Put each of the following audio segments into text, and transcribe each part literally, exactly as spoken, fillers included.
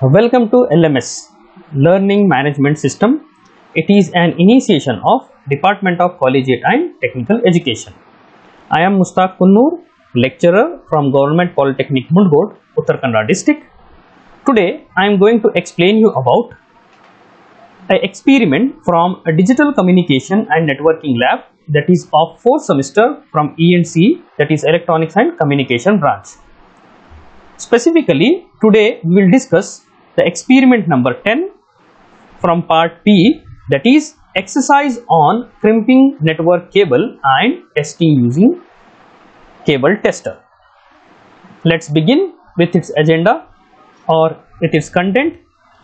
Welcome to L M S, Learning Management System. It is an initiation of Department of Collegiate and Technical Education. I am Mustaq Kunnoor, lecturer from Government Polytechnic Mundgod, Uttar Kannada district. Today I am going to explain you about an experiment from a digital communication and networking lab that is of fourth semester from E and C, that is Electronics and Communication branch. Specifically, today we will discuss the experiment number ten from part P, that is exercise on crimping network cable and testing using cable tester. Let's begin with its agenda or with its content.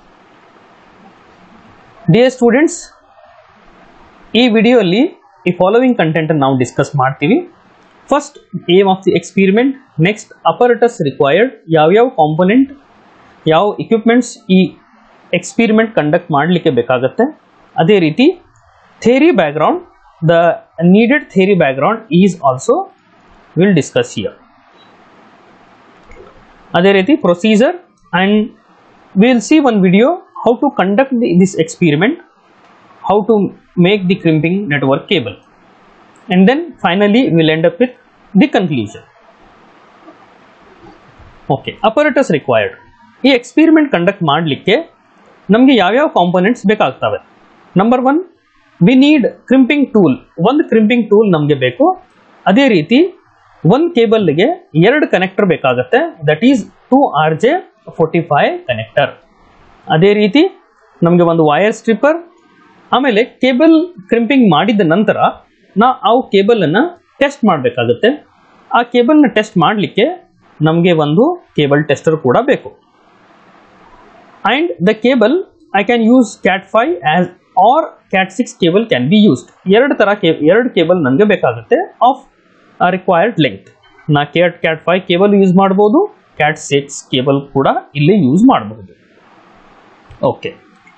Dear students, ಈ ವಿಡಿಯೋಲಿ ಈ following content ನಾವು discuss ಮಾಡ್ತೀವಿ. First aim of the experiment, next apparatus required, ಯಾವ್ಯಾವ component ಯಾವ equipments ಈ experiment conduct ಮಾಡಲಿಕ್ಕೆ ಬೇಕಾಗುತ್ತೆ, ಅದೇ ರೀತಿ theory background, the needed theory background is also will discuss here. ಅದೇ ರೀತಿ procedure and will see one video how to conduct the, this experiment, how to make the crimping network cable, and then finally we will end up with the conclusion. Okay, apparatus required. ಈ experiment conduct ಮಾಡಲಿಕ್ಕೆ ನಮಗೆ ಯಾವ್ಯಾವ components ಬೇಕಾಗ್ತವೆ. Number one, we need crimping tool. ಒಂದು crimping tool ನಮಗೆ ಬೇಕು. ಅದೇ ರೀತಿ ಒಂದು ಕೇಬಲ್ಗೆ ಎರಡು ಕನೆಕ್ಟರ್ ಬೇಕಾಗುತ್ತೆ, that is two R J forty five connector. ಅದೇ ರೀತಿ ನಮಗೆ ಒಂದು ವೈರ್ ಸ್ಟ್ರಿಪ್ಪರ್, ಆಮೇಲೆ ಕೇಬಲ್ ಕ್ರಿಂಪಿಂಗ್ ಮಾಡಿದ ನಂತರ ನಾ ಆ ಕೇಬಲನ್ನು ಟೆಸ್ಟ್ ಮಾಡಬೇಕಾಗುತ್ತೆ. ಆ ಕೇಬಲ್ನ ಟೆಸ್ಟ್ ಮಾಡಲಿಕ್ಕೆ ನಮಗೆ ಒಂದು ಕೇಬಲ್ ಟೆಸ್ಟರ್ ಕೂಡ ಬೇಕು. And the cable I can use cat five as or cat six cable can be used. ಎರಡು ಥರ ಕೇ ಎರಡು ಕೇಬಲ್ ನನಗೆ ಬೇಕಾಗುತ್ತೆ ಆಫ್ ರಿಕ್ವೈರ್ಡ್ ಲೆಂತ್. ನಾ cat cat five cable use ಮಾಡ್ಬೋದು, ಕ್ಯಾಟ್ ಸಿಕ್ಸ್ ಕೇಬಲ್ ಕೂಡ ಇಲ್ಲಿ ಯೂಸ್ ಮಾಡಬಹುದು. ಓಕೆ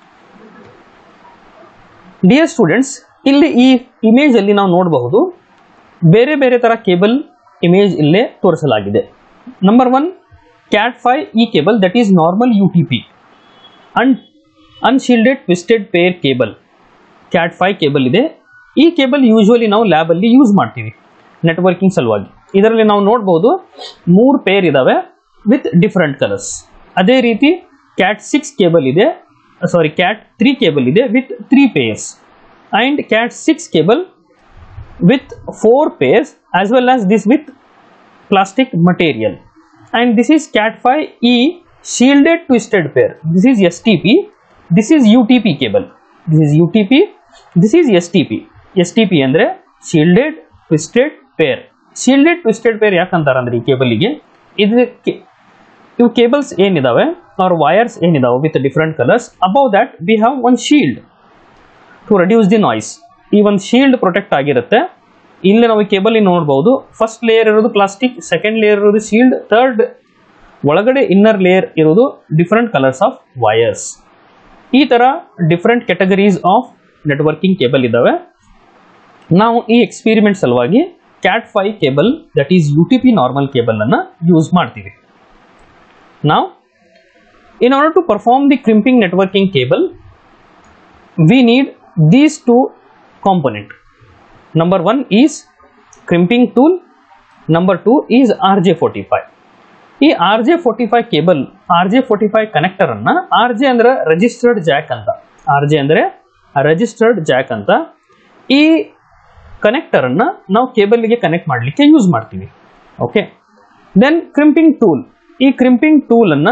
ಡಿಯರ್ ಸ್ಟೂಡೆಂಟ್ಸ್, ಇಲ್ಲಿ ಈ ಇಮೇಜ್ ಅಲ್ಲಿ ನಾವು ನೋಡಬಹುದು ಬೇರೆ ಬೇರೆ ತರ ಕೇಬಲ್ ಇಮೇಜ್ ಇಲ್ಲೇ ತೋರಿಸಲಾಗಿದೆ. ನಂಬರ್ ಒನ್, ಕ್ಯಾಟ್ ಫೈವ್ ಈ cable, that is normal U T P and unshielded twisted pair cable. Cat five cable ಇದೆ. ಈ ಕೇಬಲ್ ಯೂಶುವಲಿ ನಾವು ಲ್ಯಾಬ್ ಅಲ್ಲಿ ಯೂಸ್ ಮಾಡ್ತೀವಿ ನೆಟ್ವರ್ಕಿಂಗ್ ಸಲುವಾಗಿ. ಇದರಲ್ಲಿ ನಾವು ನೋಡಬಹುದು ಮೂರು ಪೇರ್ ಇದಾವೆ ವಿತ್ ಡಿಫರೆಂಟ್ ಕಲರ್ಸ್. ಅದೇ ರೀತಿ ಕ್ಯಾಟ್ ಸಿಕ್ಸ್ ಕೇಬಲ್ ಇದೆ, ಸಾರಿ ಕ್ಯಾಟ್ ತ್ರೀ ಕೇಬಲ್ ಇದೆ with three pairs, and cat six cable with four pairs as well as this with plastic material. And this is cat five E shielded twisted pair. This is S T P, this is U T P cable. This is U T P, this is S T P. S T P ಅಂದರೆ shielded twisted pair. Shielded twisted pair ಯಾಕಂತಾರೆ ಅಂದರೆ ಈ ಕೇಬಲಿಗೆ ಇದಕ್ಕೆ ಇವು cables ಏನಿದಾವೆ or wires ಏನಿದಾವೆ with different colors, above that we have one shield to reduce the noise. ಈ ಒಂದು ಶೀಲ್ಡ್ ಪ್ರೊಟೆಕ್ಟ್ ಆಗಿರುತ್ತೆ. ಇಲ್ಲಿ ನಾವು ಕೇಬಲ್ ನೋಡಬಹುದು, ಫಸ್ಟ್ ಲೇಯರ್ ಇರೋದು ಪ್ಲಾಸ್ಟಿಕ್, ಸೆಕೆಂಡ್ ಲೇಯರ್ ಇರೋದು ಶೀಲ್ಡ್, ಥರ್ಡ್ ಒಳಗಡೆ ಇನ್ನರ್ ಲೇಯರ್ ಇರೋದು ಡಿಫರೆಂಟ್ ಕಲರ್ಸ್ ಆಫ್ ವೈರ್ಸ್. ಈ ತರ different categories of networking cable ಇದಾವೆ. ನಾವು ಈ ಎಕ್ಸ್ಪೆರಿಮೆಂಟ್ ಸಲುವಾಗಿ cat five cable, that is U T P normal cable ಅನ್ನ ಯೂಸ್ ಮಾಡ್ತೀವಿ. ನಾವು in order to perform the crimping networking cable, we need these two component. Number one is crimping tool, number two is R J forty-five. ಈ R J forty-five cable, R J forty-five connector ಅನ್ನ, R J ಅಂದ್ರೆ registered jack ಅಂತ, R J ಅಂದ್ರೆ registered jack ಅಂತ, ಈ connector ಅನ್ನ ನಾವು ಕೇಬಲ್ಗೆ ಕನೆಕ್ಟ್ ಮಾಡಲಿಕ್ಕೆ ಯೂಸ್ ಮಾಡ್ತೀವಿ. Okay, then crimping tool. ಈ ಕ್ರಿಂಪಿಂಗ್ ಟೂಲ್ ಅನ್ನ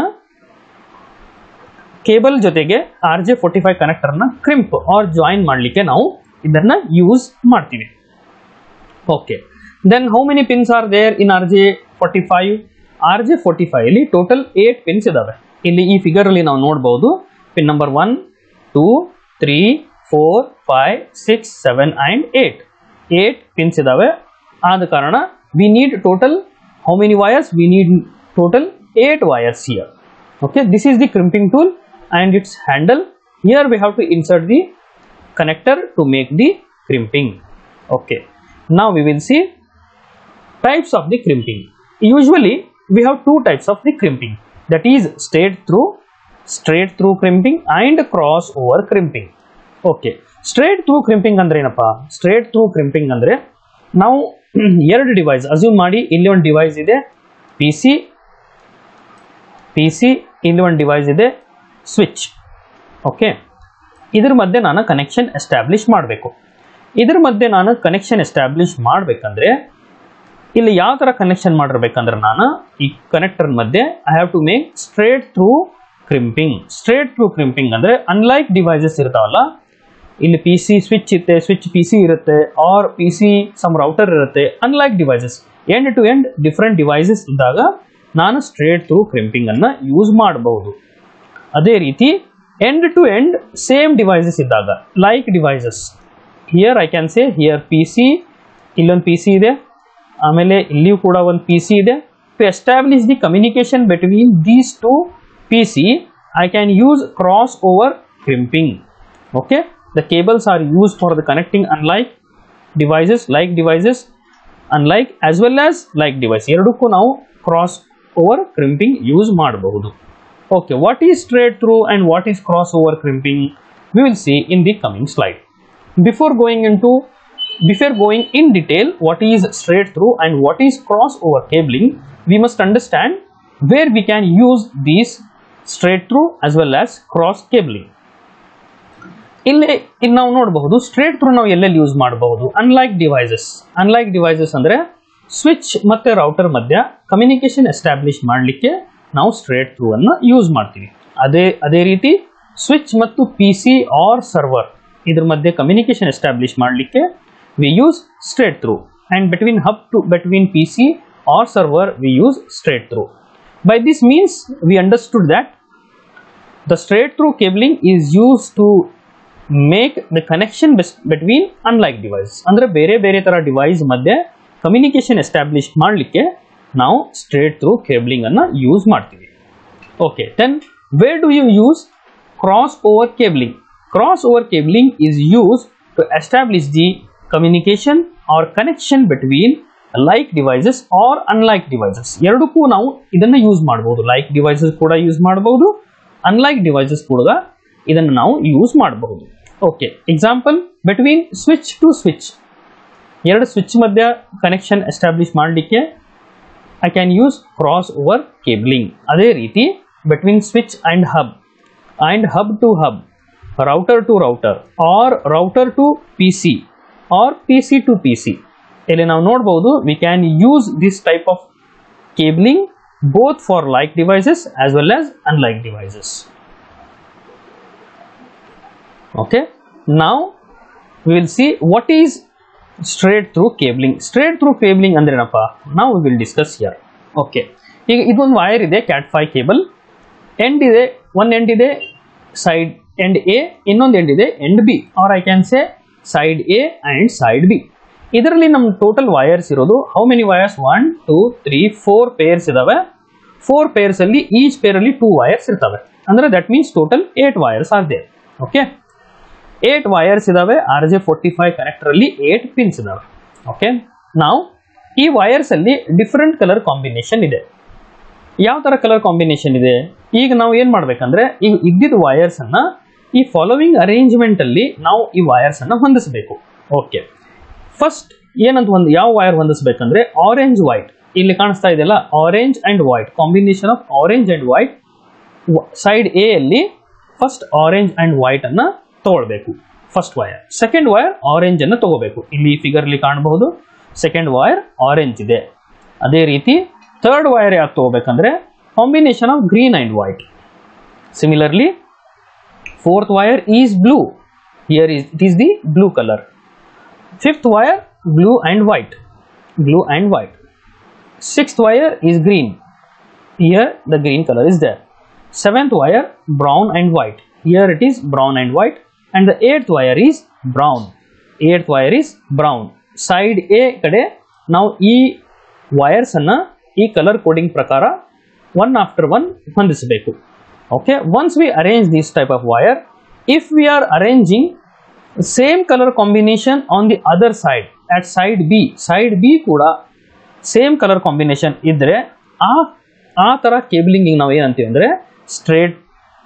ಕೇಬಲ್ ಜೊತೆಗೆ ಆರ್ ಜೆ ಫೋರ್ಟಿ ಫೈವ್ ಕನೆಕ್ಟರ್ನ ಕ್ರಿಂಪ್ ಆರ್ ಜಾಯಿನ್ ಮಾಡಲಿಕ್ಕೆ ನಾವು ಇದನ್ನ ಯೂಸ್ ಮಾಡ್ತೀವಿ. Okay, then how many pins are there in R J forty five? R J forty five ಅಲ್ಲಿ total eight pins ಇದಾವೆ. ಇಲ್ಲಿ ಈ ಫಿಗರ್ ಅಲ್ಲಿ ನಾವು ನೋಡಬಹುದು pin number one, two, three, four, five, six, seven and eight. Eight pins ಇದಾವೆ. ಆದ ಕಾರಣ we need total how many wires? We need total eight wires here. Okay, this is the crimping tool and its handle. Here we have to insert the connector to make the crimping. Okay, now we will see types of the crimping. Usually we have two types of the crimping, that is straight through straight through crimping and cross over crimping. Okay, straight through crimping ಅಂದ್ರೆ ಏನಪ್ಪ? Straight through crimping ಅಂದ್ರೆ ನಾವು ಎರಡು device assume ಮಾಡಿ, ಇಲ್ಲಿ ಒಂದು device ಇದೆ P C P C ಇಲ್ಲಿ ಒಂದು ಡಿವೈಸ್ ಇದೆ ಸ್ವಿಚ್. ಓಕೆ, ಇದ್ರ ಮಧ್ಯೆ ನಾನು ಕನೆಕ್ಷನ್ ಎಸ್ಟಾಬ್ಲಿಷ್ ಮಾಡಬೇಕು. ಇದ್ರ ಮಧ್ಯೆ ನಾನು ಕನೆಕ್ಷನ್ ಎಸ್ಟಾಬ್ಲಿಷ್ ಮಾಡಬೇಕಂದ್ರೆ ಇಲ್ಲಿ ಯಾವ ಥರ ಕನೆಕ್ಷನ್ ಮಾಡಿರ್ಬೇಕಂದ್ರೆ ನಾನು ಈ ಕನೆಕ್ಟರ್ ಮಧ್ಯೆ I have to make straight through crimping. Straight through crimping ಅಂದರೆ ಅನ್ಲೈಕ್ ಡಿವೈಸಸ್ ಇರ್ತಾವಲ್ಲ, ಇಲ್ಲಿ ಪಿ ಸಿ ಸ್ವಿಚ್ ಇರುತ್ತೆ, ಸ್ವಿಚ್ ಪಿ ಸಿ ಇರುತ್ತೆ, or P C some router ಇರುತ್ತೆ. Unlike devices, end to end different devices ಇದ್ದಾಗ ನಾನು straight through crimping ಅನ್ನು use ಮಾಡಬಹುದು. ಅದೇ ರೀತಿ end to end same devices ಇದ್ದಾಗ, like devices, here I can say here P C, ಇಲ್ಲೊಂದು ಪಿ ಸಿ ಇದೆ, ಆಮೇಲೆ ಇಲ್ಲಿಯೂ ಕೂಡ ಒಂದು ಪಿ ಸಿ ಇದೆ. To establish the communication between these two P C I can use cross over crimping. Okay, the cables are used for the connecting unlike devices, like devices, unlike as well as like device. ಎರಡಕ್ಕೂ ನಾವು cross over crimping use ಮಾಡಬಹುದು. Okay, what is straight through and what is cross over crimping? We will see in the coming slide. Before going into before going in detail what is straight through and what is cross over cabling, we must understand where we can use these straight through as well as cross cabling. ಇಲ್ಲಿ ಇಲ್ಲಿ ನಾವು ನೋಡಬಹುದು straight through ನಾವು ಎಲ್ಲೆಲ್ಲಿ use ಮಾಡಬಹುದು. Unlike devices, unlike devices ಅಂದ್ರೆ switch ಮತ್ತೆ router ಮಧ್ಯ ಕಮ್ಯುನಿಕೇಶನ್ ಎಸ್ಟಾಬ್ಲಿಷ್ ಮಾಡಲಿಕ್ಕೆ ನಾವು ಸ್ಟ್ರೇಟ್ ಥ್ರೂ ಅನ್ನು ಯೂಸ್ ಮಾಡ್ತೀವಿ. ಅದೇ ಅದೇ ರೀತಿ ಸ್ವಿಚ್ ಮತ್ತು ಪಿ ಸಿ ಆರ್ ಸರ್ವರ್ ಇದ್ರ ಮಧ್ಯೆ ಕಮ್ಯುನಿಕೇಶನ್ ಎಸ್ಟಾಬ್ಲಿಷ್ ಮಾಡಲಿಕ್ಕೆ we use straight through, and between hub to between P C or server we use straight through. By this means we understood that the straight through cabling is use to make the connection between unlike device. ಅಂದ್ರೆ ಬೇರೆ ಬೇರೆ ತರ device ಮಧ್ಯೆ communication establish ಮಾಡಲಿಕ್ಕೆ ನಾವು straight through cabling ಅನ್ನ use ಮಾಡ್ತೀವಿ. Okay, then where do you use cross over cabling? Cross over cabling is use to establish the communication or connection between like devices or unlike devices. ಎರಡಕ್ಕೂ ನಾವು ಇದನ್ನ use ಮಾಡಬಹುದು. Like devices ಕೂಡ use ಮಾಡಬಹುದು, unlike devices ಕೂಡ ಇದನ್ನು ನಾವು use ಮಾಡಬಹುದು. Okay, example between switch to switch, ಎರಡು ಸ್ವಿಚ್ ಮಧ್ಯ ಕನೆಕ್ಷನ್ ಎಸ್ಟಾಬ್ಲಿಷ್ ಮಾಡಲಿಕ್ಕೆ I can use cross over cabling. ಅದೇ ರೀತಿ between switch and hub and hub to hub, router to router or router to P C or P C to P C, ಇಲ್ಲಿ ನಾವು ನೋಡಬಹುದು we can use this type of cabling both for like devices as well as unlike devices. Okay, now we will see what is straight through cabling. Straight through cabling ಅಂದ್ರೆ ಏನಪ್ಪ? Now we will discuss here. Okay, ಈಗ ಇದೊಂದು wire ಇದೆ cat five cable, end ಇದೆ, ಒಂದು end ಇದೆ side end A, ಇನ್ನೊಂದು end ಇದೆ end B, or I can say side A and side B. ಇದರಲ್ಲಿ ನಮ್ಮ ಟೋಟಲ್ ವೈರ್ಸ್ ಇರೋದು how many wires? One two three four pairs ಇದಾವೆ. ಫೋರ್ ಪೇರ್ಸ್ ಅಲ್ಲಿ ಈಚ್ ಪೇರ್ ಅಲ್ಲಿ ಟೂ ವೈರ್ಸ್ ಇರ್ತವೆ. ಅಂದ್ರೆ that means total eight wires are there. Okay, eight wires ಇದಾವೆ. R J forty five connector ಅಲ್ಲಿ eight pins ಇದಾವೆ. ಓಕೆ, ನಾವು ಈ ವೈರ್ಸ್ ಅಲ್ಲಿ ಡಿಫರೆಂಟ್ ಕಲರ್ ಕಾಂಬಿನೇಷನ್ ಇದೆ. ಯಾವ ತರ ಕಲರ್ ಕಾಂಬಿನೇಷನ್ ಇದೆ? ಈಗ ನಾವು ಏನ್ ಮಾಡ್ಬೇಕಂದ್ರೆ ಈಗ ಇದ್ದಿದ್ದ ವೈರ್ಸ್ ಅನ್ನ ಈ ಫಾಲೋವಿಂಗ್ ಅರೇಂಜ್ಮೆಂಟ್ ಅಲ್ಲಿ ನಾವು ಈ ವೈರ್ಸ್ ಅನ್ನ ಹೊಂದಿಸಬೇಕು. ಓಕೆ, ಫಸ್ಟ್ ಏನಂತ ಒಂದು ಯಾವ ವೈರ್ ಹೊಂದಿಸಬೇಕಂದ್ರೆ ಆರೆಂಜ್ ವೈಟ್, ಇಲ್ಲಿ ಕಾಣಿಸ್ತಾ ಇದೆಯಲ್ಲ orange and white, combination of orange and white. Side A ಅಲ್ಲಿ ಫಸ್ಟ್ ಆರೆಂಜ್ ಅಂಡ್ ವೈಟ್ ಅನ್ನ ತಗೊಳ್ಬೇಕು, first wire. Second wire orange ಅನ್ನು ತಗೋಬೇಕು. ಇಲ್ಲಿ ಫಿಗರ್ ಅಲ್ಲಿ ಕಾಣಬಹುದು ಸೆಕೆಂಡ್ ವೈರ್ ಆರೆಂಜ್ ಇದೆ. ಅದೇ ರೀತಿ ಥರ್ಡ್ ವೈರ್ ಯಾಕೆ ತಗೋಬೇಕಂದ್ರೆ combination of green and white. Similarly fourth wire is blue, here is it is the blue colour. Fifth wire blue and white, blue and white. Sixth wire is green, here the green colour is there. Seventh wire brown and white, here it is brown and white, and the eighth wire is brown, eighth wire is brown. Side A kade now ee wires anna ee color coding prakara one after one ಹೊಂದಿಸಬೇಕು. Okay, once we arrange this type of wire, if we are arranging same color combination on the other side at side B, side B ಕೂಡ same color combination ಇದ್ರೆ ಆ ಆ ತರ cabling ನಾವು ಏನಂತೀವಿ ಅಂದ್ರೆ straight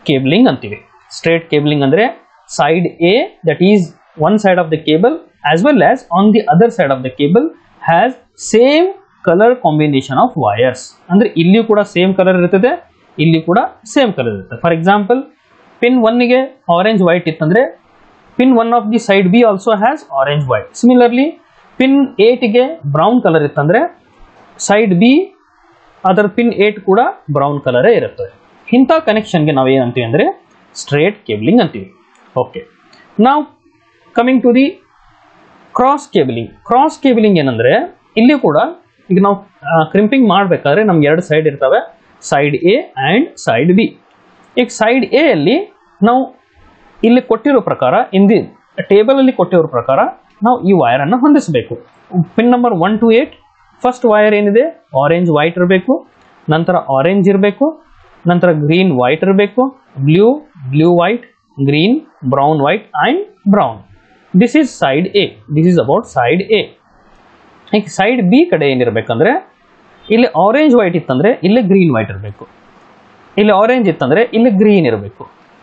cabling ಅಂತೀವಿ. ಸ್ಟ್ರೇಟ್ ಕೇಬಲಿಂಗ್ ಅಂದ್ರೆ side A that is one side of the cable as well as on the other side of the cable has same color combination of wires. ಅಂದ್ರೆ ಇಲ್ಲಿ ಕೂಡ ಸೇಮ್ ಕಲರ್ ಇರ್ತದೆ, ಇಲ್ಲಿ ಕೂಡ same colour ಇರುತ್ತೆ. For example pin one ಗೆ orange white ಇತ್ತಂದ್ರೆ pin one of the side B also has orange white. Similarly pin eight ಗೆ ಬ್ರೌನ್ ಕಲರ್ ಇತ್ತಂದ್ರೆ ಸೈಡ್ ಬಿ ಅದರ ಪಿನ್ ಏಟ್ ಕೂಡ ಬ್ರೌನ್ ಕಲರೇ ಇರುತ್ತೆ. ಇಂಥ ಕನೆಕ್ಷನ್ಗೆ ನಾವು ಏನಂತೀವಿ ಅಂದ್ರೆ ಸ್ಟ್ರೇಟ್ ಕೇಬಲಿಂಗ್ ಅಂತೀವಿ. ಓಕೆ, ನಾವು coming to the cross cabling. Cross cabling ಏನಂದ್ರೆ ಇಲ್ಲಿ ಕೂಡ ಈಗ ನಾವು ಕ್ರಿಂಪಿಂಗ್ ಮಾಡಬೇಕಾದ್ರೆ ನಮ್ಗೆ ಎರಡು ಸೈಡ್ ಇರ್ತವೆ, side A and side B. ಈಗ ಸೈಡ್ ಎ ಅಲ್ಲಿ ನಾವು ಇಲ್ಲಿ ಕೊಟ್ಟಿರೋ ಪ್ರಕಾರ ಇನ್ ದಿ ಟೇಬಲ್ ಅಲ್ಲಿ ಕೊಟ್ಟಿರೋ ಪ್ರಕಾರ ನಾವು ಈ ವೈರ್ ಅನ್ನು ಹೊಂದಿಸಬೇಕು. Pin number one to eight first wire ಏನಿದೆ ಆರೆಂಜ್ ವೈಟ್ ಇರಬೇಕು, ನಂತರ ಆರೆಂಜ್ ಇರಬೇಕು, ನಂತರ ಗ್ರೀನ್ ವೈಟ್ ಇರಬೇಕು, blue blue white, green brown white and brown. This is side A. This is about side A. ಈಗ ಸೈಡ್ ಬಿ ಕಡೆ ಏನಿರಬೇಕಂದ್ರೆ ಇಲ್ಲಿ ಆರೆಂಜ್ ವೈಟ್ ಇತ್ತಂದ್ರೆ ಇಲ್ಲಿ ಗ್ರೀನ್ ವೈಟ್ ಇರಬೇಕು, ಇಲ್ಲಿ ಆರೆಂಜ್ ಇತ್ತಂದ್ರೆ ಇಲ್ಲಿ ಗ್ರೀನ್ ಇರಬೇಕು.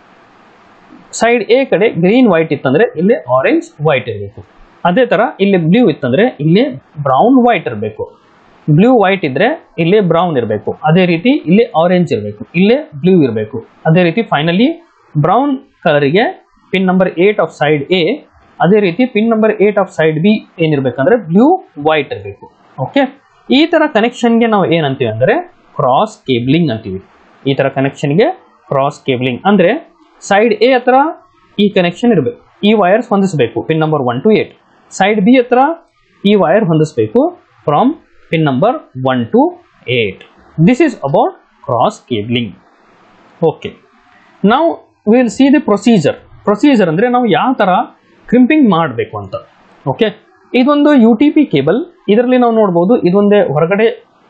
ಸೈಡ್ ಎ ಕಡೆ ಗ್ರೀನ್ ವೈಟ್ ಇತ್ತಂದ್ರೆ ಇಲ್ಲಿ ಆರೆಂಜ್ ವೈಟ್ ಇರಬೇಕು. ಅದೇ ತರ ಇಲ್ಲಿ ಬ್ಲೂ ಇತ್ತಂದ್ರೆ ಇಲ್ಲಿ ಬ್ರೌನ್ ವೈಟ್ ಇರಬೇಕು, ಬ್ಲೂ ವೈಟ್ ಇದ್ರೆ ಇಲ್ಲಿ ಬ್ರೌನ್ ಇರಬೇಕು. ಅದೇ ರೀತಿ ಇಲ್ಲಿ ಆರೆಂಜ್ ಇರಬೇಕು, ಇಲ್ಲೇ ಬ್ಲೂ ಇರಬೇಕು. ಅದೇ ರೀತಿ ಫೈನಲಿ ಬ್ರೌನ್ ಕಲರ್ಗೆ pin number eight of side A, ಅದೇ ರೀತಿ pin number eight of side B ಏನಿರ್ಬೇಕಂದ್ರೆ ಬ್ಲೂ ವೈಟ್ ಇರಬೇಕು. ಓಕೆ, ಈ ತರ ಕನೆಕ್ಷನ್ಗೆ ನಾವು ಏನಂತೀವಿ ಅಂದ್ರೆ ಕ್ರಾಸ್ ಕೇಬಲಿಂಗ್ ಅಂತೀವಿ. ಈ ತರ ಕನೆಕ್ಷನ್ಗೆ ಕ್ರಾಸ್ ಕೇಬಲಿಂಗ್ ಅಂದ್ರೆ ಸೈಡ್ ಎ ಹತ್ರ ಈ ಕನೆಕ್ಷನ್ ಇರಬೇಕು, ಈ ವೈರ್ಸ್ ಹೊಂದಿಸಬೇಕು pin number one to eight. Side B ಹತ್ರ ಈ ವೈರ್ ಹೊಂದಿಸಬೇಕು from pin number one to eight. This is about cross cabling. Okay, ನಾವು will see the procedure. Procedure ಅಂದ್ರೆ ನಾವು ಯಾವ ತರ ಕ್ರಿಂಪಿಂಗ್ ಮಾಡಬೇಕು ಅಂತ. ಓಕೆ, ಇದೊಂದು ಯು ಟಿ ಪಿ ಕೇಬಲ್. ಇದರಲ್ಲಿ ನಾವು ನೋಡ್ಬೋದು ಇದೊಂದೇ ಹೊರಗಡೆ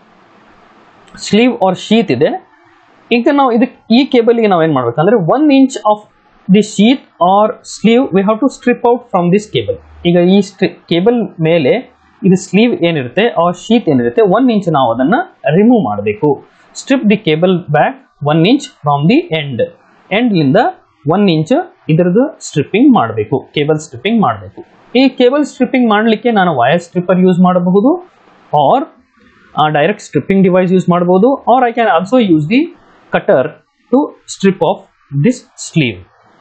ಸ್ಲೀವ್ ಆರ್ ಶೀತ್ ಇದೆ. ಈಗ ನಾವು ಇದಕ್ಕೆ ಈ ಕೇಬಲ್ಗೆ ನಾವು ಏನು ಮಾಡ್ಬೇಕಂದ್ರೆ one inch of the sheath or sleeve we have to strip out from this cable. ಈಗ ಈ ಕೇಬಲ್ ಮೇಲೆ ಇದು ಸ್ಲೀವ್ ಏನಿರುತ್ತೆ ಆರ್ ಶೀತ್ ಏನಿರುತ್ತೆ ಒನ್ ಇಂಚ್ ನಾವು ಅದನ್ನು ರಿಮೂವ್ ಮಾಡಬೇಕು. Strip the cable back one inch from the end. ಎಂಡ್ಲಿಂದ ಒನ್ ಇಂಚ್ ಇದರದ್ದು ಸ್ಟ್ರಿಪ್ಪಿಂಗ್ ಮಾಡಬೇಕು, ಕೇಬಲ್ ಸ್ಟ್ರಿಪ್ಪಿಂಗ್ ಮಾಡಬೇಕು. ಈ ಕೇಬಲ್ ಸ್ಟ್ರಿಪ್ಪಿಂಗ್ ಮಾಡಲಿಕ್ಕೆ ನಾನು ವೈರ್ ಸ್ಟ್ರಿಪ್ಪರ್ ಯೂಸ್ ಮಾಡಬಹುದು, or direct stripping device use ಮಾಡಬಹುದು, or I can also use the cutter to strip off this sleeve.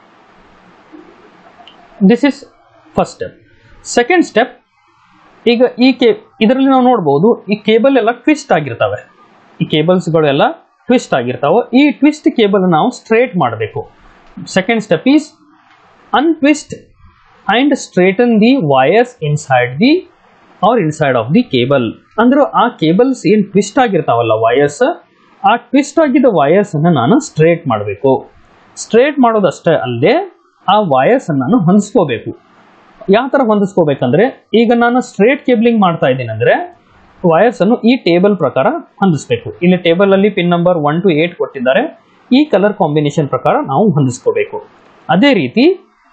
This is first step. Second step, ಈಗ ಈ ಕೇ ಇದರಲ್ಲಿ ನಾವು ನೋಡ್ಬೋದು ಈ ಕೇಬಲ್ ಎಲ್ಲ ಟ್ವಿಸ್ಟ್ ಆಗಿರ್ತವೆ, ಈ ಕೇಬಲ್ಸ್ಗಳೆಲ್ಲ ಟ್ವಿಸ್ಟ್ ಆಗಿರ್ತಾವೆ. ಈ ಟ್ವಿಸ್ಟ್ ಕೇಬಲ್ ನಾವು ಸ್ಟ್ರೇಟ್ ಮಾಡಬೇಕು. Second step is untwist and straighten the wires inside the or inside of the cable. ಅಂದ್ರೆ ಆ ಕೇಬಲ್ಸ್ ಏನು ಟ್ವಿಸ್ಟ್ ಆಗಿರ್ತಾವಲ್ಲ ವೈರ್ಸ್, ಆ ಟ್ವಿಸ್ಟ್ ಆಗಿದ್ದ ವೈರ್ಸ್ ಅನ್ನು ನಾನು ಸ್ಟ್ರೇಟ್ ಮಾಡಬೇಕು. ಸ್ಟ್ರೇಟ್ ಮಾಡೋದಷ್ಟೇ ಅಲ್ಲದೆ ಆ ವೈರ್ಸ್ ಅನ್ನು ನಾನು ಹೊಂದಿಸ್ಕೋಬೇಕು. ಯಾವ ಥರ ಹೊಂದಿಸ್ಕೋಬೇಕಂದ್ರೆ ಈಗ ನಾನು ಸ್ಟ್ರೇಟ್ ಕೇಬಲಿಂಗ್ ಮಾಡ್ತಾ ಇದ್ದೀನಿ ಅಂದರೆ ವೈರ್ಸ್ ಅನ್ನು ಈ ಟೇಬಲ್ ಪ್ರಕಾರ ಹೊಂದಿಸ್ಬೇಕು. ಇಲ್ಲಿ ಟೇಬಲ್ ಅಲ್ಲಿ pin number one to eight ಕೊಟ್ಟಿದ್ದಾರೆ, ಈ ಕಲರ್ ಕಾಂಬಿನೇಷನ್ ಪ್ರಕಾರ ನಾವು ಹೊಂದಿಸ್ಕೋಬೇಕು. ಅದೇ ರೀತಿ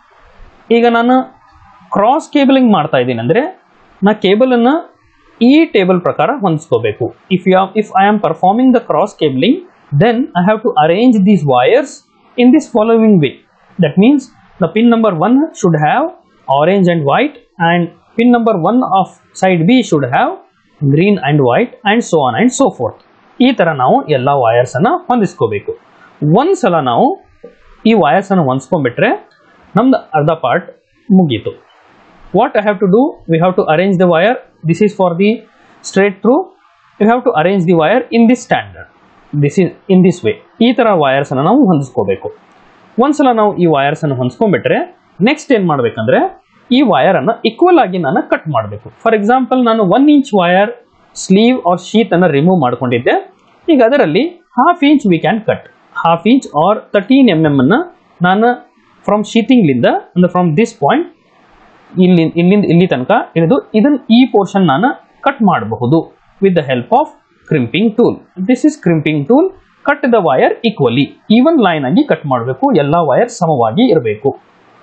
ಈಗ ನಾನು ಕ್ರಾಸ್ ಕೇಬಲಿಂಗ್ ಮಾಡ್ತಾ ಇದ್ದೀನಿ ಅಂದರೆ ನಾ ಕೇಬಲನ್ನು ಈ ಟೇಬಲ್ ಪ್ರಕಾರ ಹೊಂದಿಸ್ಕೋಬೇಕು. If you if I am performing the cross cabling then I have to arrange these wires in this following way. That means the pin number one should have orange and white and pin number one of side B should have green and white and so on and so forth. ಈ ಥರ ನಾವು ಎಲ್ಲ ವೈರ್ಸನ್ನು ಹೊಂದಿಸ್ಕೋಬೇಕು. ಒಂದ್ಸಲ ನಾವು ಈ wires ಅನ್ನು ಹೊಂದಿಸ್ಕೊಂಡ್ಬಿಟ್ರೆ ನಮ್ದು ಅರ್ಧ ಪಾರ್ಟ್ ಮುಗೀತು. What I have to do, we have to arrange the wire. This is for the straight through. You have to arrange the wire in this standard. This is in this way. ಈ ಥರ wires ಅನ್ನು ನಾವು ಹೊಂದಿಸ್ಕೋಬೇಕು. ಒಂದ್ಸಲ ನಾವು ಈ wires ಅನ್ನು ಹೊಂದಿಸ್ಕೊಂಡ್ಬಿಟ್ರೆ next ಏನು ಮಾಡಬೇಕಂದ್ರೆ ಈ ವೈರ್ ಅನ್ನು ಈಕ್ವಲ್ ಆಗಿ ನಾನು ಕಟ್ ಮಾಡಬೇಕು. ಫಾರ್ ಎಕ್ಸಾಂಪಲ್ ನಾನು one inch wire sleeve or sheath ಅನ್ನು ರಿಮೂವ್ ಮಾಡ್ಕೊಂಡಿದ್ದೆ. ಈಗ ಅದರಲ್ಲಿ half inch we can cut. Half inch or thirteen M M ಅನ್ನು ನಾನು ಫ್ರಮ್ ಶೀತಿಂಗ್ಲಿಂದ ಅಂದ್ರೆ ಫ್ರಮ್ ದಿಸ್ ಪಾಯಿಂಟ್ ಇಲ್ಲಿ ಇಲ್ಲಿಂದ ಇಲ್ಲಿ ತನಕ ಹಿಡಿದು ಇದನ್ನು ಈ ಪೋರ್ಷನ್ ನಾನು ಕಟ್ ಮಾಡಬಹುದು with the help of crimping tool. This is crimping tool. Cut the wire equally, even line ಆಗಿ ಕಟ್ ಮಾಡಬೇಕು, ಎಲ್ಲ ವೈರ್ ಸಮವಾಗಿ ಇರಬೇಕು.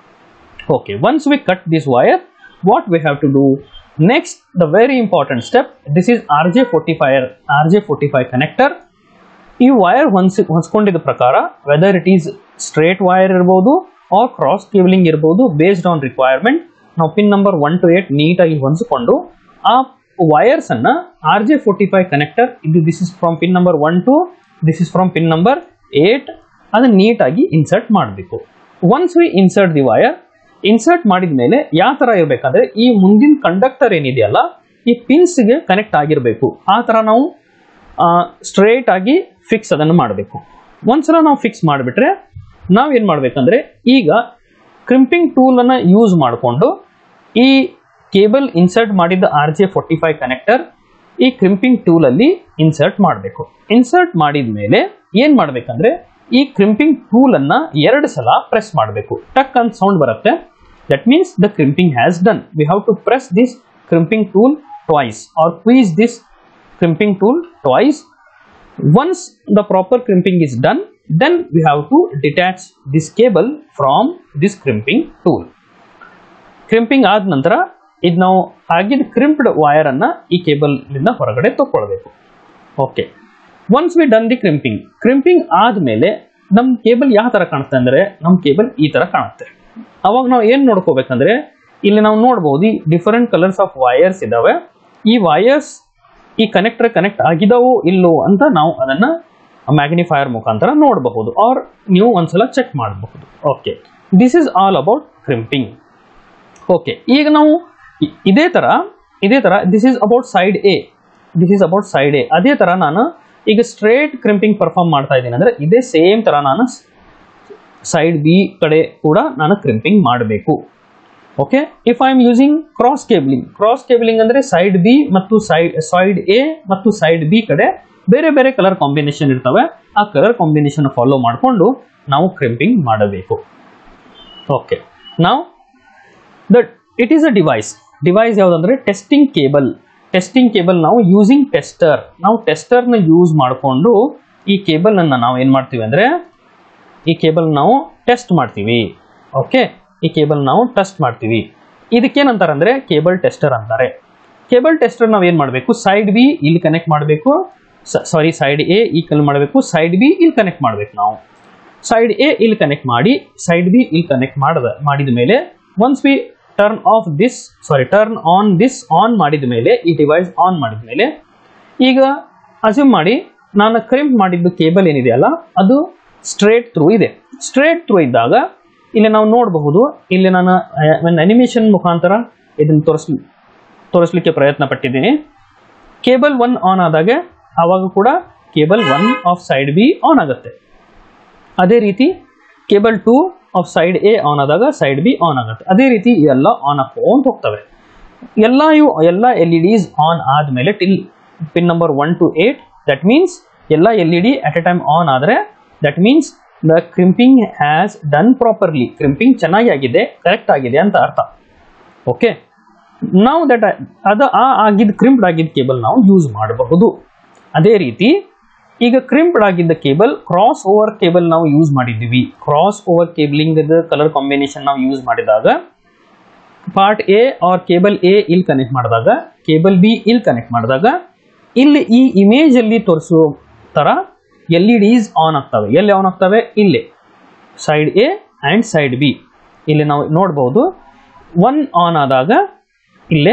Okay, once we cut this wire, what we have to do next, the very important step, this is R J forty five R J forty five connector. ಈ wire ಹೊಂದಿಸಿ ಹೊಂದ್ಕೊಂಡಿದ್ದ ಪ್ರಕಾರ whether it is straight wire ಇರ್ಬೋದು or cross cabling ಇರ್ಬೋದು, based on requirement ನಾವು pin number one to eight ನೀಟಾಗಿ ಹೊಂದಿಸಿಕೊಂಡು ಆ ವೈರ್ಸ್ ಅನ್ನ R J forty five connector ಇದು this is from pin number one to this is from pin number eight ಅದನ್ನ ನೀಟಾಗಿ ಇನ್ಸರ್ಟ್ ಮಾಡಬೇಕು. Once we insert the wire, insert ಮಾಡಿದ ಮೇಲೆ ಯಾವ ತರ ಇರಬೇಕಂದ್ರೆ ಈ ಮುಂದಿನ ಕಂಡಕ್ಟರ್ ಏನಿದೆಯಲ್ಲ ಈ ಪಿನ್ಸ್ಗೆ ಕನೆಕ್ಟ್ ಆಗಿರಬೇಕು. ಆ ತರ ನಾವು ಸ್ಟ್ರೇಟ್ ಆಗಿ ಫಿಕ್ಸ್ ಅದನ್ನು ಮಾಡಬೇಕು. ಒಂದ್ಸಲ ನಾವು ಫಿಕ್ಸ್ ಮಾಡಿಬಿಟ್ರೆ ನಾವು ಏನು ಮಾಡಬೇಕಂದ್ರೆ ಈಗ ಕ್ರಿಂಪಿಂಗ್ ಟೂಲ್ ಅನ್ನ ಯೂಸ್ ಮಾಡಿಕೊಂಡು ಈ ಕೇಬಲ್ ಇನ್ಸರ್ಟ್ ಮಾಡಿದ್ದ R J forty five connector ಈ ಕ್ರಿಂಪಿಂಗ್ ಟೂಲ್ ಅಲ್ಲಿ ಇನ್ಸರ್ಟ್ ಮಾಡಬೇಕು. ಇನ್ಸರ್ಟ್ ಮಾಡಿದ ಮೇಲೆ ಏನ್ ಮಾಡ್ಬೇಕಂದ್ರೆ ಈ ಕ್ರಿಂಪಿಂಗ್ ಟೂಲ್ ಅನ್ನ ಎರಡು ಸಲ ಪ್ರೆಸ್ ಮಾಡಬೇಕು. ಟಕ್ ಅಂತ ಸೌಂಡ್ ಬರುತ್ತೆ. That means the crimping has done. We have to press this crimping tool twice or squeeze this crimping tool twice. Once the proper crimping is done, then we have to detach this cable from this crimping tool. Crimping ಆದ ನಂತರ ಇದು ನಾವು ಆಗಿದ ಕ್ರಿಂಪ್ಡ್ wire ಅನ್ನ ಈ cable ನಿಂದ ಹೊರಗಡೆ ತಗೊಳ್ಳಬೇಕು. Okay, once we done the crimping crimping ಆದ್ಮೇಲೆ ನಮ್ಮ ಕೇಬಲ್ ಯಾವ ತರ ಕಾಣುತ್ತೆ ಅಂದ್ರೆ ನಮ್ಮ ಕೇಬಲ್ ಈ ತರ ಕಾಣುತ್ತೆ. ಅವಾಗ ನಾವು ಏನ್ ನೋಡ್ಕೋಬೇಕಂದ್ರೆ ಇಲ್ಲಿ ನಾವು ನೋಡಬಹುದು ಡಿಫರೆಂಟ್ ಕಲರ್ಸ್ ಆಫ್ ವೈರ್ಸ್ ಇದಾವೆ. ಈ ವೈರ್ಸ್ ಈ ಕನೆಕ್ಟರ್ ಕನೆಕ್ಟ್ ಆಗಿದಾವೋ ಇಲ್ಲೋ ಅಂತ ನಾವು ಅದನ್ನ ಮ್ಯಾಗ್ನಿಫೈಯರ್ ಮುಖಾಂತರ ನೋಡಬಹುದು ಆರ್ ನೀವು ಒಂದ್ಸಲ ಚೆಕ್ ಮಾಡಬಹುದು. Okay, this is all about crimping. Okay, ಈಗ ನಾವು ಇದೇ ತರ ಇದೇ ತರ this is about side A this is about side A ಅದೇ ತರ ನಾನು ಈಗ ಸ್ಟ್ರೇಟ್ ಕ್ರಿಂಪಿಂಗ್ ಪರ್ಫಾರ್ಮ್ ಮಾಡ್ತಾ ಇದ್ದೀನಿ ಅಂದ್ರೆ ಇದೇ ಸೇಮ್ ತರ ನಾನು ಸೈಡ್ ಬಿ ಕಡೆ ಕೂಡ ನಾನು ಕ್ರಿಂಪಿಂಗ್ ಮಾಡಬೇಕು. Okay, if I am using cross cabling cross cabling ಅಂದ್ರೆ ಸೈಡ್ ಬಿ ಮತ್ತು ಸೈಡ್ ಸೈಡ್ ಎ ಮತ್ತು ಸೈಡ್ ಬಿ ಕಡೆ ಬೇರೆ ಬೇರೆ ಕಲರ್ ಕಾಂಬಿನೇಷನ್ ಇರ್ತವೆ. ಆ ಕಲರ್ ಕಾಂಬಿನೇಷನ್ ಫಾಲೋ ಮಾಡಿಕೊಂಡು ನಾವು ಕ್ರಿಂಪಿಂಗ್ ಮಾಡಬೇಕು. ಓಕೆ, ನಾವು that it is a device device ಯಾವುದಂದ್ರೆ ಟೆಸ್ಟಿಂಗ್ ಕೇಬಲ್. ಟೆಸ್ಟಿಂಗ್ ಕೇಬಲ್ ನಾವು ಯೂಸಿಂಗ್ ಟೆಸ್ಟರ್ ನಾವು ಟೆಸ್ಟರ್ನ ಯೂಸ್ ಮಾಡಿಕೊಂಡು ಈ ಕೇಬಲ್ ಅನ್ನ ನಾವು ಏನ್ ಮಾಡ್ತೀವಿ ಅಂದ್ರೆ ಈ ಕೇಬಲ್ ನಾವು ಟೆಸ್ಟ್ ಮಾಡ್ತೀವಿ. ಓಕೆ, ಈ ಕೇಬಲ್ ನಾವು ಟೆಸ್ಟ್ ಮಾಡ್ತೀವಿ. ಇದಕ್ಕೇನಂತಾರೆ ಅಂದ್ರೆ ಕೇಬಲ್ ಟೆಸ್ಟರ್ ಅಂತಾರೆ. ಕೇಬಲ್ ಟೆಸ್ಟರ್ ನಾವು ಏನ್ ಮಾಡಬೇಕು, ಸೈಡ್ ಬಿ ಇಲ್ಲಿ ಕನೆಕ್ಟ್ ಮಾಡಬೇಕು, ಸಾರಿ ಸೈಡ್ ಎ ಈ ಕಲ್ ಮಾಡಬೇಕು, ಸೈಡ್ ಬಿ ಇಲ್ಲಿ ಕನೆಕ್ಟ್ ಮಾಡಬೇಕು. ನಾವು ಸೈಡ್ ಎ ಇಲ್ಲಿ ಕನೆಕ್ಟ್ ಮಾಡಿ ಸೈಡ್ ಬಿ ಇಲ್ಲಿ ಕನೆಕ್ಟ್ ಮಾಡದ ಮಾಡಿದ ಮೇಲೆ once we turn off this sorry turn on this on ಮಾಡಿದ ಮೇಲೆ ಈ ಡಿವೈಸ್ ಆನ್ ಮಾಡಿದ ಮೇಲೆ ಈಗ ಅಸ್ಯೂಮ್ ಮಾಡಿ ನಾನು ಕ್ರಿಂಪ್ ಮಾಡಿದ್ದು ಕೇಬಲ್ ಏನಿದೆಯಲ್ಲ ಅದು ಸ್ಟ್ರೇಟ್ ಥ್ರೂ ಇದೆ. ಸ್ಟ್ರೇಟ್ ಥ್ರೂ ಇದ್ದಾಗ ಇಲ್ಲಿ ನಾವು ನೋಡಬಹುದು, ಇಲ್ಲಿ ನಾನು ಒಂದು ಅನಿಮೇಷನ್ ಮುಖಾಂತರ ಇದನ್ನು ತೋರಿಸ್ ತೋರಿಸ್ಲಿಕ್ಕೆ ಪ್ರಯತ್ನ ಪಟ್ಟಿದ್ದೀನಿ. ಕೇಬಲ್ ಒನ್ ಆನ್ ಆದಾಗ ಆವಾಗ ಕೂಡ cable one of side B on ಆಗುತ್ತೆ. ಅದೇ ರೀತಿ cable two of side A on ಆದಾಗ ಸೈಡ್ ಬಿ ಆನ್ ಆಗುತ್ತೆ. ಅದೇ ರೀತಿ ಎಲ್ಲ ಆನ್ ಹಾಕೊಂತ ಹೋಗ್ತವೆ. ಎಲ್ಲ ಇವು ಎಲ್ಲ ಎಲ್ ಇ ಡಿಸ್ ಆನ್ ಆದಮೇಲೆ till pin number one to eight that means ಎಲ್ಲ L E D at a time on ಆದರೆ that means the crimping has done properly. Crimping ಚೆನ್ನಾಗಿ ಆಗಿದೆ, ಕರೆಕ್ಟ್ ಆಗಿದೆ ಅಂತ ಅರ್ಥ. ಓಕೆ, ನಾವು ದಟ್ ಅದ ಆ ಆಗಿದ್ದ ಕ್ರಿಂಪ್ಡ್ ಆಗಿದ್ದ ಕೇಬಲ್ ನಾವು ಯೂಸ್ ಮಾಡಬಹುದು. ಅದೇ ರೀತಿ ಈಗ ಕ್ರಿಂಪ್ಡ್ ಆಗಿದ್ದ ಕೇಬಲ್ ಕ್ರಾಸ್ ಓವರ್ ಕೇಬಲ್ ನಾವು ಯೂಸ್ ಮಾಡಿದ್ದೀವಿ. Cross over cabling colour combination ನಾವು ಯೂಸ್ ಮಾಡಿದಾಗ part A or cable A ಇಲ್ಲಿ ಕನೆಕ್ಟ್ ಮಾಡಿದಾಗ ಕೇಬಲ್ ಬಿ ಇಲ್ಲಿ ಕನೆಕ್ಟ್ ಮಾಡಿದಾಗ ಇಲ್ಲಿ ಈ ಇಮೇಜ್ ಅಲ್ಲಿ ತೋರಿಸುವ ತರ ಎಲ್ ಇ ಡಿಸ್ ಆನ್ ಆಗ್ತವೆ. ಎಲ್ಲಿ ಆನ್ ಆಗ್ತವೆ? ಇಲ್ಲಿ side A and side B. ಇಲ್ಲಿ ನಾವು ನೋಡಬಹುದು ಒನ್ ಆನ್ ಆದಾಗ ಇಲ್ಲಿ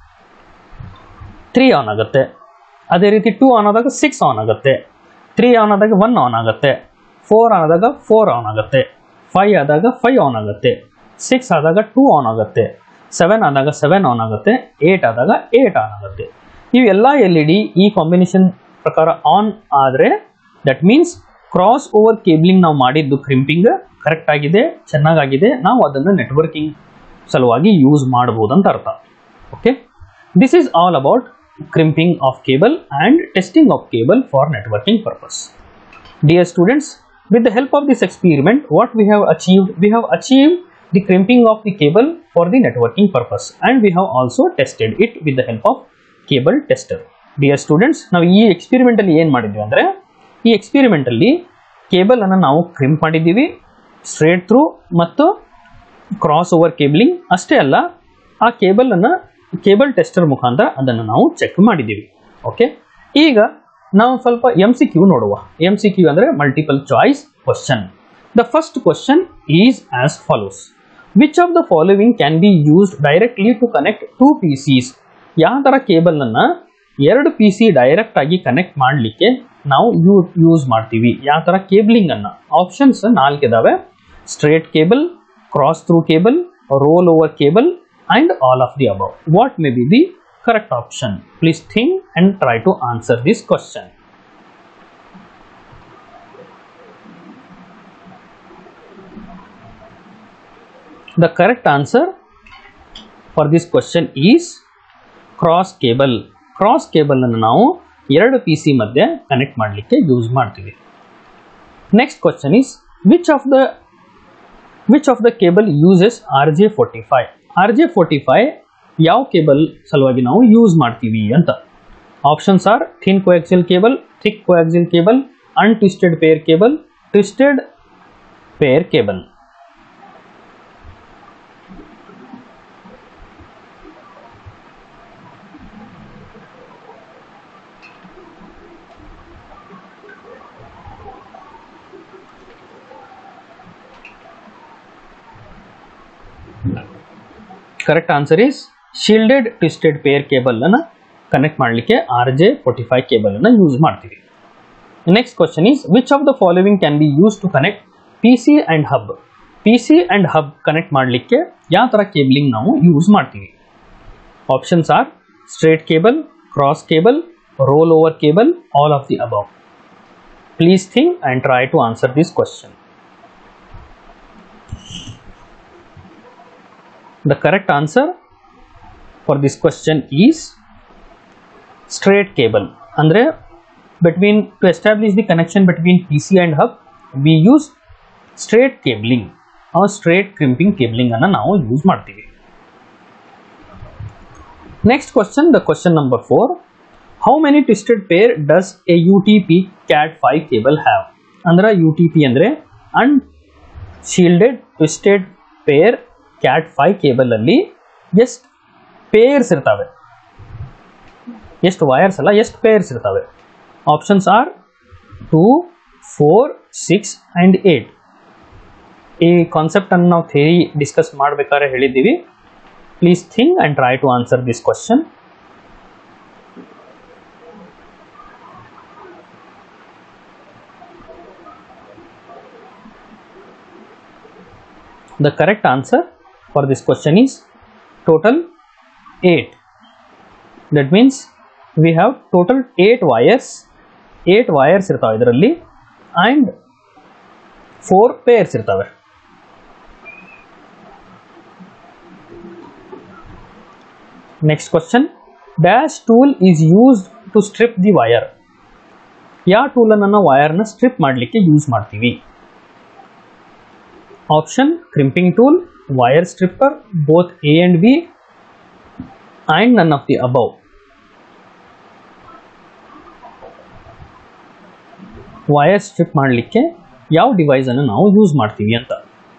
ತ್ರೀ ಆನ್ ಆಗುತ್ತೆ. ಅದೇ ರೀತಿ ಟೂ ಆನ್ ಆದಾಗ ಸಿಕ್ಸ್ ಆನ್ ಆಗುತ್ತೆ. ತ್ರೀ ಆನ್ ಆದಾಗ ಒನ್ ಆನ್ ಆಗುತ್ತೆ. ಫೋರ್ ಆದಾಗ ಫೋರ್ ಆನ್ ಆಗುತ್ತೆ. ಫೈವ್ ಆದಾಗ ಫೈವ್ ಆನ್ ಆಗುತ್ತೆ. ಸಿಕ್ಸ್ ಆದಾಗ ಟೂ ಆನ್ ಆಗುತ್ತೆ. ಸೆವೆನ್ ಆದಾಗ ಸೆವೆನ್ ಆನ್ ಆಗುತ್ತೆ. ಏಟ್ ಆದಾಗ ಏಟ್ ಆನ್ ಆಗುತ್ತೆ. ಇವೆಲ್ಲ ಎಲ್ ಇ ಡಿ ಈ ಕಾಂಬಿನೇಷನ್ ಪ್ರಕಾರ ಆನ್ ಆದರೆ that means cross over cabling ನಾವು ಮಾಡಿದ್ದು ಕ್ರಿಂಪಿಂಗ್ ಕರೆಕ್ಟ್ ಆಗಿದೆ, ಚೆನ್ನಾಗಿದೆ, ನಾವು ಅದನ್ನು ನೆಟ್ವರ್ಕಿಂಗ್ ಸಲುವಾಗಿ ಯೂಸ್ ಮಾಡಬಹುದು ಅಂತ ಅರ್ಥ. Okay, this is all about crimping of cable and testing of cable for networking purpose. Dear students, with the help of this experiment, what we have achieved, we have achieved the crimping of the cable for the networking purpose, and we have also tested it with the help of cable tester. Dear students, ನಾವು ಈ experiment ಅಲ್ಲಿ ಏನು ಮಾಡಿದ್ವಿ ಅಂದ್ರೆ ಈ experiment ಅಲ್ಲಿ cable ಅನ್ನು ನಾವು ಕ್ರಿಂಪ್ ಮಾಡಿದ್ದೀವಿ, ಸ್ಟ್ರೇಟ್ ಥ್ರೂ ಮತ್ತು ಕ್ರಾಸ್ ಓವರ್ ಕೇಬಲಿಂಗ್. ಅಷ್ಟೇ ಅಲ್ಲ, ಆ ಕೇಬಲ್ ಅನ್ನು ಕೇಬಲ್ ಟೆಸ್ಟರ್ ಮುಖಾಂತರ ಅದನ್ನು ನಾವು ಚೆಕ್ ಮಾಡಿದ್ದೀವಿ. ಓಕೆ, ಈಗ ನಾವು ಸ್ವಲ್ಪ ಎಂ ಸಿ ಕ್ಯೂ ನೋಡುವ. ಎಂ ಸಿ ಕ್ಯೂ ಅಂದರೆ multiple choice question. The first question is as follows. Which of the following can be used directly to connect two P Cs? ಯಾವ ಥರ ಕೇಬಲನ್ನು ಎರಡು ಪಿ ಸಿ ಡೈರೆಕ್ಟ್ ಆಗಿ connect ಮಾಡಲಿಕ್ಕೆ ನಾವು you use ಮಾಡ್ತೀವಿ? ಯಾವ ಥರ ಕೇಬಲಿಂಗನ್ನು? ಆಪ್ಷನ್ಸ್ ನಾಲ್ಕಿದಾವೆ. Straight cable, cross through cable, roll over cable and all of the above. What may be the correct option? Please think and try to answer this question. The correct answer for this question is cross cable. Cross cable ಅನ್ನು ನಾವು ಎರಡು P C ಮಧ್ಯೆ connect ಮಾಡಲಿಕ್ಕೆ use ಮಾಡ್ತೀವಿ. Next question is which of the which of the cable uses R J forty-five? R J forty-five ಯಾವ cable ಸಲುವಾಗಿ ನಾವು use ಮಾಡ್ತೀವಿ ಅಂತ? Options are thin coaxial cable, thick coaxial cable, untwisted pair cable, twisted pair cable. Correct answer is shielded twisted pair cable ಅನ್ನು connect ಮಾಡಲಿಕ್ಕೆ R J forty five cable ಅನ್ನು use ಮಾಡ್ತೀವಿ. Next question is which of the following can be use to connect P C and hub? P C and hub connect ಮಾಡಲಿಕ್ಕೆ ಯಾವ ಥರ cabling ನಾವು use ಮಾಡ್ತೀವಿ? Options are straight cable, cross cable, roll over cable, all of the above. Please think and try to answer this question. The correct answer for this question is straight cable. Andre between to establish the connection between P C and hub we use straight cabling or straight crimping cabling anna ನಾವು use ಮಾಡ್ತೀವಿ. Next question, the question number four. How many twisted pair does a U T P cat five cable have? Andra U T P andre unshielded twisted pair cat five cable ಅಲ್ಲಿ ಎಷ್ಟು pairs ಇರ್ತವೆ? ಎಷ್ಟು wires ಅಲ್ಲ, ಎಷ್ಟು pairs ಇರ್ತವೆ? Options are two, four, six and eight. ಈ ಕಾನ್ಸೆಪ್ಟನ್ನು ನಾವು ಥಿಯರಿ ಡಿಸ್ಕಸ್ ಮಾಡಬೇಕಾದ್ರೆ ಹೇಳಿದ್ದೀವಿ. Please think and try to answer this question. The correct answer for this question is total eight. That means we have total eight wires. eight wires irtave idaರಲ್ಲಿ and four pairs irtave. Next question, dash tool is used to strip the wire. ಯಾವ tool ಅನ್ನು ನಾವು wire ನ strip ಮಾಡಲಿಕ್ಕೆ use ಮಾಡ್ತೀವಿ? Option crimping tool, wire stripper, both A and B, and none of the above. Wire strip ಮಾಡಲಿಕ್ಕೆ ಯಾವ device ಅನ್ನು ನಾವು ಯೂಸ್ ಮಾಡ್ತೀವಿ ಅಂತ?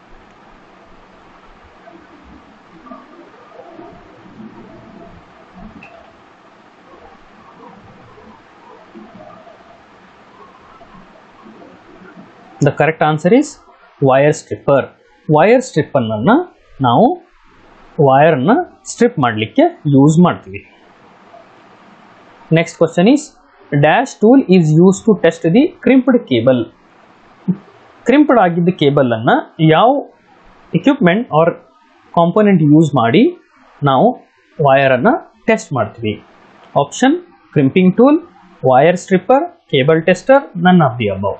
The correct answer is wire stripper. Wire stripper ಅನ್ನ ನಾವು ವೈರ್ ಅನ್ನ ಸ್ಟ್ರಿಪ್ ಮಾಡಲಿಕ್ಕೆ ಯೂಸ್ ಮಾಡ್ತೀವಿ. Next question is dash tool is use to test the crimped cable. Crimped ಆಗಿದ್ದ ಕೇಬಲ್ ಅನ್ನ ಯಾವ equipment or component use ಮಾಡಿ ನಾವು wire ಅನ್ನು ಟೆಸ್ಟ್ ಮಾಡ್ತೀವಿ. Option crimping tool, wire stripper, cable tester, none of the above.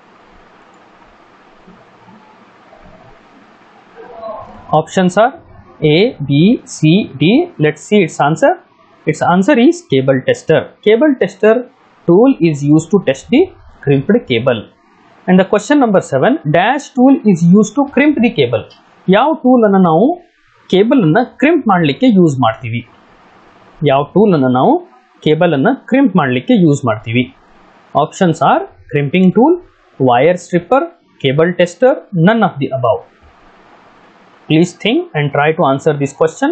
Options are A, B, C, D. Let's see its answer. Its answer is cable tester. Cable tester tool is used to test the crimped cable. And the question number seven, dash tool is used to crimp the cable. ಯಾವ tool ಅನ್ನು ನಾವು cable ಅನ್ನು crimp ಮಾಡಲಿಕ್ಕೆ use ಮಾಡ್ತೀವಿ? ಯಾವ tool ಅನ್ನು ನಾವು cable ಅನ್ನು ಕ್ರಿಂಪ್ ಮಾಡಲಿಕ್ಕೆ ಯೂಸ್ ಮಾಡ್ತೀವಿ? Options are crimping tool, wire stripper, cable tester, none of the above. Please think and try to answer this question.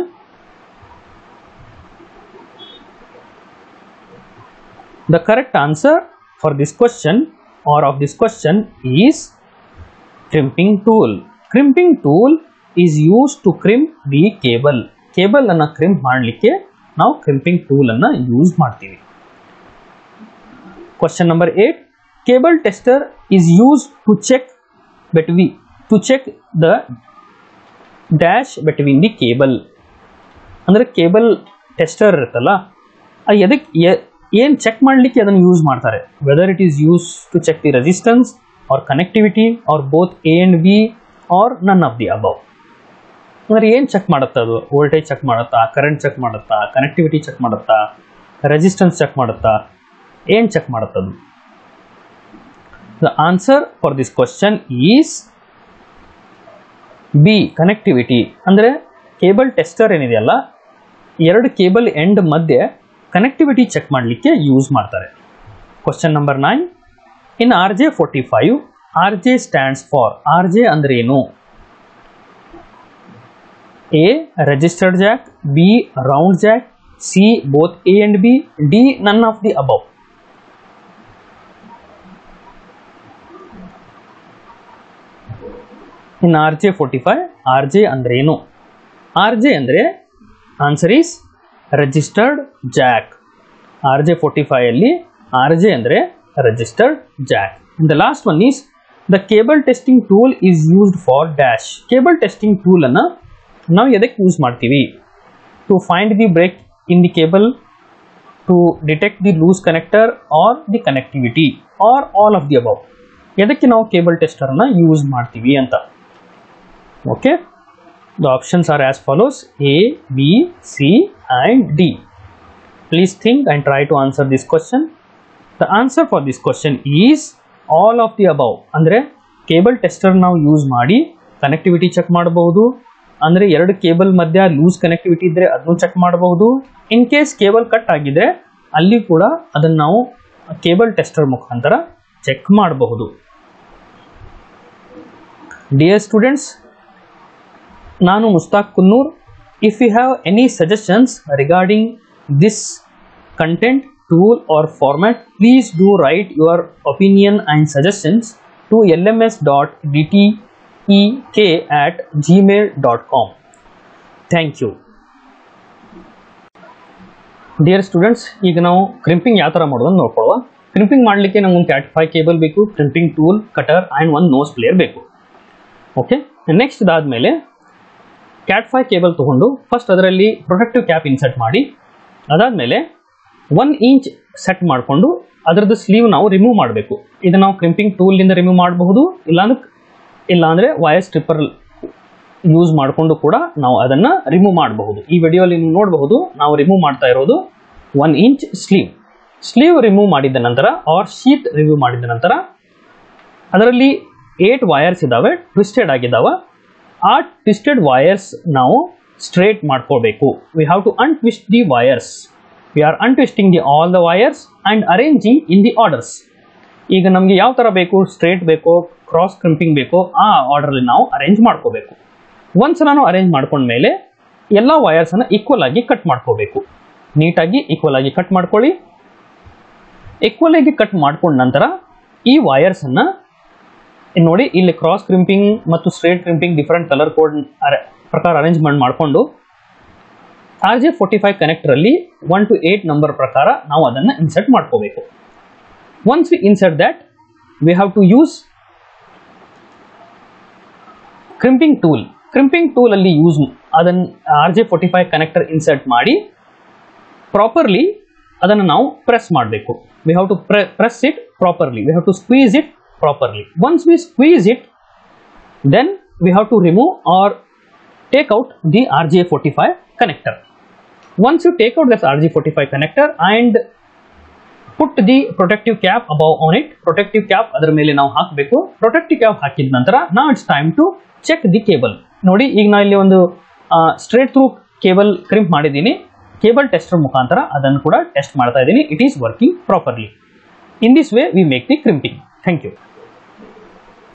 The correct answer for this question or of this question is crimping tool. Crimping tool is used to crimp the cable. Cable ಅನ್ನು crimp ಮಾಡಲಿಕ್ಕೆ ನಾವು crimping tool ಅನ್ನು use ಮಾಡ್ತೀವಿ. Question number eight. Cable tester is used to check between to check the dash between the cable. ಅಂದ್ರೆ cable tester ಇರುತ್ತಲ್ಲ ಅದಕ್ಕೆ ಏನು check ಮಾಡಲಿಕ್ಕೆ ಅದನ್ನು ಯೂಸ್ ಮಾಡ್ತಾರೆ. Whether it is use to check the resistance or connectivity or both A and B or none of the above. ಅಂದ್ರೆ ಏನು check ಮಾಡುತ್ತಾ ಅದು? ವೋಲ್ಟೇಜ್ ಚೆಕ್ ಮಾಡುತ್ತಾ, ಕರೆಂಟ್ ಚೆಕ್ ಮಾಡುತ್ತಾ, ಕನೆಕ್ಟಿವಿಟಿ ಚೆಕ್ ಮಾಡುತ್ತಾ, ರೆಸಿಸ್ಟೆನ್ಸ್ ಚೆಕ್ ಮಾಡುತ್ತಾ, ಏನು ಚೆಕ್ ಮಾಡುತ್ತದು? The answer for this question is B, connectivity. ಅಂದರೆ ಕೇಬಲ್ ಟೆಸ್ಟರ್ ಏನಿದೆಯಲ್ಲ ಎರಡು ಕೇಬಲ್ ಎಂಡ್ ಮಧ್ಯೆ ಕನೆಕ್ಟಿವಿಟಿ ಚೆಕ್ ಮಾಡಲಿಕ್ಕೆ ಯೂಸ್ ಮಾಡ್ತಾರೆ. Question number nine. In R J forty five R J stands for. R J ಅಂದ್ರೆ ಏನು? A registered jack, B round jack, C both A and B, D none of the above. In R J forty five R J ಅಂದ್ರೆ ಏನು? R J ಅಂದ್ರೆ answer is registered jack. R J forty five ಅಲ್ಲಿ R J ಅಂದ್ರೆ registered jack. The last one is the cable testing tool is used for dash. Cable testing tool ಅನ್ನ ನಾವು ಎದಕ್ಕೆ use ಮಾಡ್ತೀವಿ? To find the break in the cable, to detect the loose connector or the connectivity or all of the above. ಎದಕ್ಕೆ ನಾವು cable tester ಅನ್ನ use ಮಾಡ್ತೀವಿ ಅಂತ. Okay, the options are as follows: A, B, C and D. Please think and try to answer this question. The answer for this question is all of the above. ಅಂದ್ರೆ cable tester ನಾವು use ಮಾಡಿ connectivity check ಮಾಡಬಹುದು. ಅಂದ್ರೆ ಎರಡು cable ಮಧ್ಯ loose connectivity ಇದ್ರೆ ಅದನ್ನು check ಮಾಡಬಹುದು. ಇನ್ ಕೇಸ್ ಕೇಬಲ್ ಕಟ್ ಆಗಿದ್ರೆ ಅಲ್ಲಿ ಕೂಡ ಅದನ್ನು ನಾವು ಕೇಬಲ್ ಟೆಸ್ಟರ್ ಮುಖಾಂತರ ಚೆಕ್ ಮಾಡಬಹುದು. Dear students, ನಾನು Mushtaq Kunnur. If you have any suggestions regarding this content, tool or format, please do write your opinion and suggestions to l m s dot d t e k at gmail dot com. Thank you. Dear students, ಈಗ ನಾವು crimping ಯಾವ ಥರ ಮಾಡೋದು ನೋಡ್ಕೊಳ್ಳುವ. Crimping ಮಾಡಲಿಕ್ಕೆ ನಮ್ಗೆ ಒಂದು cat five cable ಬೇಕು, crimping tool, cutter and ಒಂದು ನೋಸ್ ಪ್ಲೇಯರ್ ಬೇಕು. ಓಕೆ, ನೆಕ್ಸ್ಟ್ ಇದಾದಮೇಲೆ ಕ್ಯಾಟ್ ಫೈವ್ ಕೇಬಲ್ ತೊಗೊಂಡು ಫಸ್ಟ್ ಅದರಲ್ಲಿ ಪ್ರೊಟೆಕ್ಟಿವ್ ಕ್ಯಾಪ್ ಇನ್ಸರ್ಟ್ ಮಾಡಿ, ಅದಾದಮೇಲೆ ಒನ್ ಇಂಚ್ ಸೆಟ್ ಮಾಡಿಕೊಂಡು ಅದರದ್ದು ಸ್ಲೀವ್ ನಾವು ರಿಮೂವ್ ಮಾಡಬೇಕು. ಇದು ನಾವು ಕ್ರಿಂಪಿಂಗ್ ಟೂಲ್ನಿಂದ ರಿಮೂವ್ ಮಾಡಬಹುದು, ಇಲ್ಲಾಂದ್ರೆ ಇಲ್ಲಾಂದರೆ ವಯರ್ ಸ್ಟ್ರಿಪ್ಪರ್ ಯೂಸ್ ಮಾಡಿಕೊಂಡು ಕೂಡ ನಾವು ಅದನ್ನು ರಿಮೂವ್ ಮಾಡಬಹುದು. ಈ ವಿಡಿಯೋಲಿ ನೀವು ನೋಡಬಹುದು ನಾವು ರಿಮೂವ್ ಮಾಡ್ತಾ ಇರೋದು one inch sleeve. Sleeve remove ಮಾಡಿದ ನಂತರ ಆರ್ ಶೀಟ್ ರಿಮೂವ್ ಮಾಡಿದ ನಂತರ ಅದರಲ್ಲಿ ಏಟ್ ವಯರ್ಸ್ ಇದ್ದಾವೆ, ಟ್ವಿಸ್ಟೆಡ್ ಆಗಿದ್ದಾವೆ. ಆ ಟ್ವಿಸ್ಟೆಡ್ ವಯರ್ಸ್ ನಾವು ಸ್ಟ್ರೇಟ್ ಮಾಡ್ಕೋಬೇಕು. We have to untwist the wires. We are untwisting the all the wires and arranging in the orders. ಈಗ ನಮಗೆ ಯಾವ ಥರ ಬೇಕು, ಸ್ಟ್ರೇಟ್ ಬೇಕೋ ಕ್ರಾಸ್ ಕ್ರಿಂಪಿಂಗ್ ಬೇಕೋ ಆ ಆರ್ಡರಲ್ಲಿ ನಾವು ಅರೇಂಜ್ ಮಾಡ್ಕೋಬೇಕು. ಒಂದ್ಸಲ ನಾವು ಅರೇಂಜ್ ಮಾಡ್ಕೊಂಡ್ಮೇಲೆ ಎಲ್ಲ ವಯರ್ಸನ್ನು ಈಕ್ವಲ್ ಆಗಿ ಕಟ್ ಮಾಡ್ಕೋಬೇಕು. ನೀಟಾಗಿ ಈಕ್ವಲ್ ಆಗಿ ಕಟ್ ಮಾಡ್ಕೊಳ್ಳಿ. ಈಕ್ವಲ್ ಆಗಿ ಕಟ್ ಮಾಡ್ಕೊಂಡ ನಂತರ ಈ ವಯರ್ಸನ್ನು ನೋಡಿ, ಇಲ್ಲಿ ಕ್ರಾಸ್ ಕ್ರಿಂಪಿಂಗ್ ಮತ್ತು straight crimping different colour code ಪ್ರಕಾರ ಅರೇಂಜ್ಮೆಂಟ್ ಮಾಡಿಕೊಂಡು ಆರ್ ಜೆ ಫೋರ್ಟಿ ಫೈವ್ ಕನೆಕ್ಟರಲ್ಲಿ ಒನ್ ಟು ಏಟ್ ನಂಬರ್ ಪ್ರಕಾರ ನಾವು ಅದನ್ನು ಇನ್ಸರ್ಟ್ ಮಾಡ್ಕೋಬೇಕು. Once we insert that we have to use crimping tool. Crimping ಟೂಲಲ್ಲಿ ಯೂಸ್ ಅದನ್ನು R J forty five connector insert ಮಾಡಿ ಪ್ರಾಪರ್ಲಿ ಅದನ್ನು ನಾವು ಪ್ರೆಸ್ ಮಾಡಬೇಕು. We have to press it properly. We have to squeeze it properly. Once we squeeze it, then we have to remove or take out the R J forty-five connector. Once you take out this R J forty-five connector and put the protective cap above on it, protective cap ಅದರ ಮೇಲೆ ನಾವು ಹಾಕಬೇಕು. protective cap ಹಾಕಿದ ನಂತರ now it's time to check the cable. ನೋಡಿ, ಈಗ ನಾನು ಇಲ್ಲಿ ಒಂದು ಸ್ಟ್ರೇಟ್ ಥ್ರೂ ಕೇಬಲ್ ಕ್ರಿಂಪ್ ಮಾಡಿದ್ದೀನಿ. ಕೇಬಲ್ ಟೆಸ್ಟರ್ ಮುಖಾಂತರ ಅದನ್ನು ಕೂಡ ಟೆಸ್ಟ್ ಮಾಡ್ತಾ ಇದ್ದೀನಿ. It is working properly. In this way we make the crimping. Thank you.